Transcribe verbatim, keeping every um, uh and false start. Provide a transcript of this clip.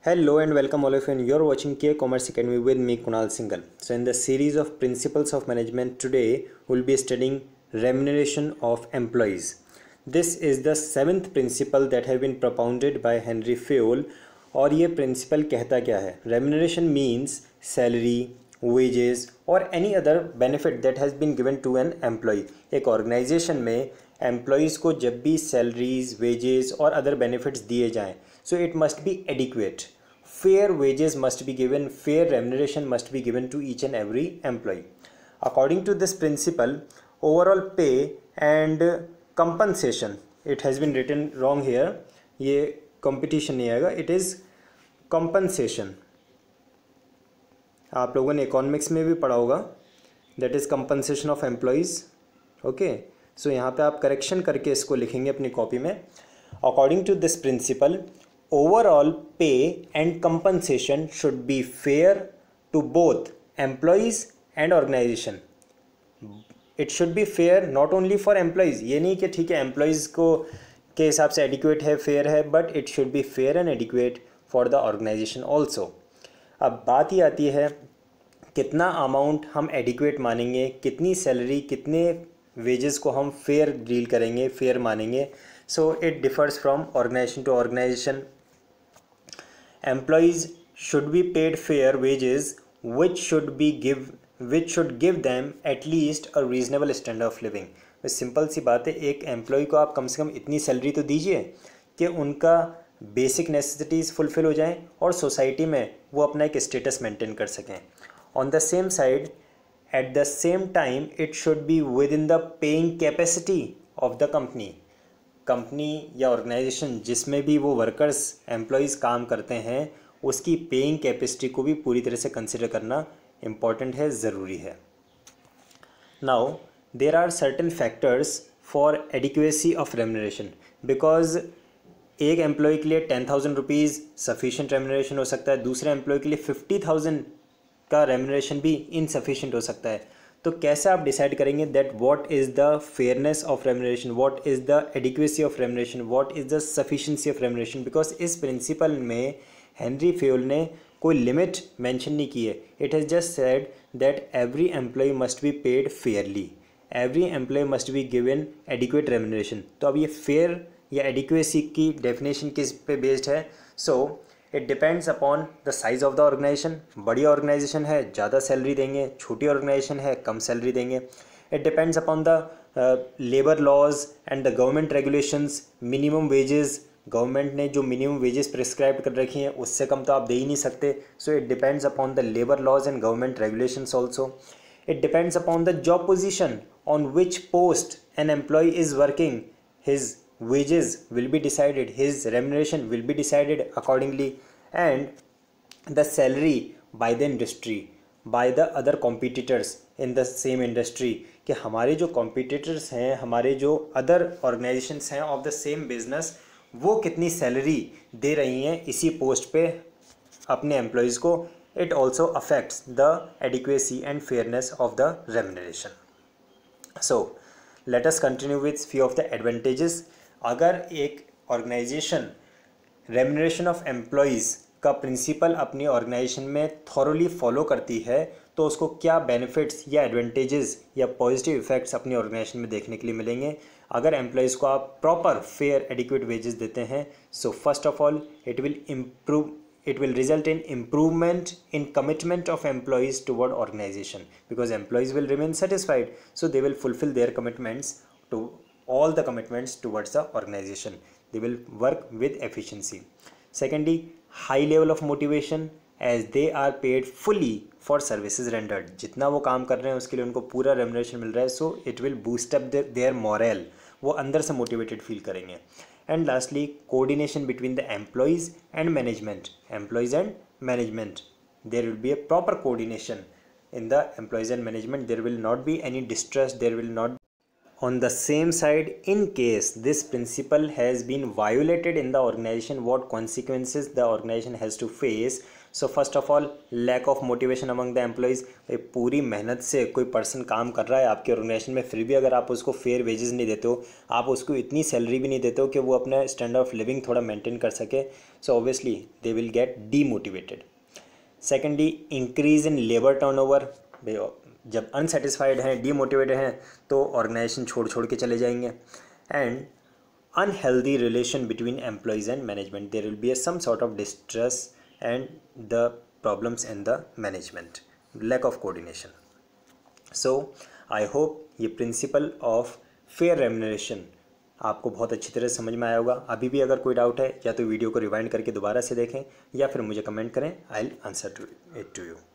Hello and welcome all of you, and you're watching K Commerce Academy with me Kunal Singhal. So in the series of Principles of Management, today we'll be studying remuneration of employees. This is the seventh principle that have been propounded by Henry Fayol. और ये principle कहता क्या है? Remuneration means salary, wages or any other benefit that has been given to an employee. एक organization में employees को जब भी salaries, wages और other benefits दिए जाएं, so it must be adequate. Fair wages must be given, fair remuneration must be given to each and every employee. According to this principle, overall pay and compensation, it has been written wrong here, ये competition नहीं आएगा, it is compensation. आप लोगों ने economics में भी पढ़ा होगा, that is compensation of employees. okay, so यहाँ पे आप करेक्शन करके इसको लिखेंगे अपनी कॉपी में. According to this principle, overall pay and compensation should be fair to both employees and organization. It should be fair not only for employees. ये नहीं कि ठीक है employees को के हिसाब से adequate है, fair है, but it should be fair and adequate for the organization also. अब बात ही आती है कितना अमाउंट हम adequate मानेंगे, कितनी सैलरी, कितने वेजेस को हम फेयर डील करेंगे, फेयर मानेंगे. So it differs from organisation to organisation. Employees should be paid fair wages which should be give which should give them at least a reasonable standard of living. Simple सी बात है, एक employ को आप कम से कम इतनी salary तो दीजिए कि उनका बेसिक नेसेसिटीज़ फुलफ़िल हो जाएं और सोसाइटी में वो अपना एक स्टेटस मेंटेन कर सकें. On the same side, at the same time it should be within the paying capacity of the company. Company या ऑर्गेनाइजेशन जिसमें भी वो वर्कर्स एम्प्लॉयज़ काम करते हैं उसकी पेइंग कैपेसिटी को भी पूरी तरह से कंसिडर करना इम्पॉर्टेंट है, ज़रूरी है. Now there are certain factors for adequacy of remuneration. Because एक एम्प्लॉय के लिए ten thousand rupees sufficient remuneration हो सकता है, दूसरे एम्प्लॉय के लिए फिफ्टी थाउजेंड का रेम्यूनरेशन भी इनसफिशिएंट हो सकता है. तो कैसे आप डिसाइड करेंगे that what is the fairness of remuneration, what is the adequacy of remuneration, what is the sufficiency of remuneration. Because इस प्रिंसिपल में हेनरी फेयोल ने कोई लिमिट मेंशन नहीं की है. It has just said that every employee must be paid fairly, every employee must be given adequate remuneration. तो अब ये फेयर या एडिक्वेसी की डेफिनेशन किस पे बेस्ड है? So it depends upon the size of the organisation. बड़ी organisation है ज़्यादा सैलरी देंगे, छोटी ऑर्गेनाइजेशन है कम सैलरी देंगे. It depends upon the labour laws and the government regulations. Minimum wages, government ने जो मिनिमम वेजेस प्रिस्क्राइब कर रखी हैं उससे कम तो आप दे ही नहीं सकते. So it depends upon the labour laws and government regulations also. It depends upon the job position on which post an employee is working. His wages will be decided, his remuneration will be decided accordingly, and the salary by the industry, by the other competitors in the same industry. कि हमारे जो competitors हैं, हमारे जो other organizations हैं of the same business, वो कितनी salary दे रही हैं इसी पोस्ट पे अपने एम्प्लॉयज़ को. it also affects the adequacy and fairness of the remuneration. so let us continue with few of the advantages. अगर एक ऑर्गेनाइजेशन रेम्यूनरेशन ऑफ एम्प्लॉयज़ का प्रिंसिपल अपनी ऑर्गेनाइजेशन में थॉरोली फॉलो करती है तो उसको क्या बेनिफिट्स या एडवांटेजेस या पॉजिटिव इफेक्ट्स अपनी ऑर्गेनाइजेशन में देखने के लिए मिलेंगे अगर एम्प्लॉयज़ को आप प्रॉपर फेयर एडिक्वेट वेजेस देते हैं. So first of all it will improve it will result in improvement in commitment of employees toward organization, because employees will remain satisfied, so they will fulfill their commitments to all the commitments towards the organization. They will work with efficiency. Secondly, high level of motivation as they are paid fully for services rendered. जितना वो काम कर रहे हैं उसके लिए उनको पूरा remuneration मिल रहा है, so it will boost up their, their morale. वो अंदर से motivated feel करेंगे. And lastly, coordination between the employees and management. Employees and management. There will be a proper coordination in the employees and management. There will not be any distrust. There will not On the same side, in case this principle has been violated in the organization, what consequences the organization has to face? So first of all, lack of motivation among the employees. पूरी मेहनत से कोई person काम कर रहा है आपके organisation में, फिर भी अगर आप उसको फेयर वेजेस नहीं देते हो, आप उसको इतनी सैलरी भी नहीं देते हो कि वो अपना स्टैंडर्ड ऑफ लिविंग थोड़ा मेंटेन कर सके, so obviously they will get demotivated. Secondly, increase in labour turnover. जब अनसेटिस्फाइड हैं, डीमोटिवेटेड हैं, तो ऑर्गेनाइजेशन छोड़ छोड़ के चले जाएंगे. And unhealthy relation between employees and management. There will be a some sort of distress and the problems in the management, lack of coordination. So I hope ये प्रिंसिपल ऑफ फेयर रेम्युनरेशन आपको बहुत अच्छी तरह समझ में आया होगा. अभी भी अगर कोई डाउट है, या तो वीडियो को रिवाइंड करके दोबारा से देखें, या फिर मुझे कमेंट करें, I will answer to it to you.